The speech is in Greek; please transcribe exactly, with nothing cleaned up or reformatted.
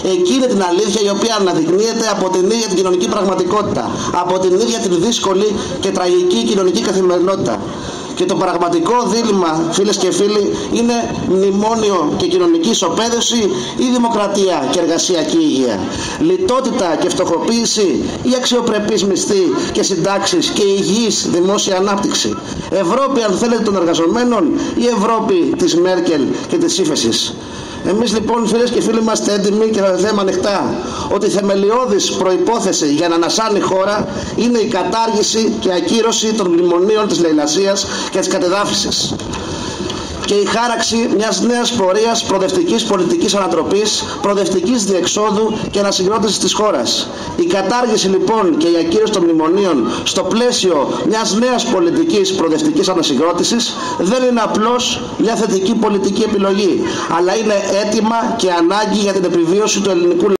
εκείνη την αλήθεια η οποία αναδεικνύεται από την ίδια την κοινωνική πραγματικότητα, από την ίδια την δύσκολη και τραγική κοινωνική καθημερινότητα. Και το πραγματικό δίλημμα, φίλες και φίλοι, είναι μνημόνιο και κοινωνική ισοπαίδευση ή δημοκρατία και εργασιακή υγεία. Λιτότητα και φτωχοποίηση ή αξιοπρεπής μισθή και συντάξεις και υγιής δημόσια ανάπτυξη. Ευρώπη, αν θέλετε, των εργαζομένων ή Ευρώπη της Μέρκελ και της ύφεσης. Εμείς λοιπόν, φίλες και φίλοι, είμαστε έντιμοι και θα λέμε ανοιχτά ότι η θεμελιώδης προϋπόθεση για να ανασάνει η χώρα είναι η κατάργηση και ακύρωση των μνημονίων της λαιλασίας και της κατεδάφισης και η χάραξη μιας νέας πορείας προοδευτικής πολιτικής ανατροπής, προοδευτικής διεξόδου και ανασυγκρότησης της χώρας. Η κατάργηση λοιπόν και η ακύρωση των μνημονίων στο πλαίσιο μιας νέας πολιτικής προοδευτικής ανασυγκρότησης δεν είναι απλώς μια θετική πολιτική επιλογή, αλλά είναι αίτημα και ανάγκη για την επιβίωση του ελληνικού λαού.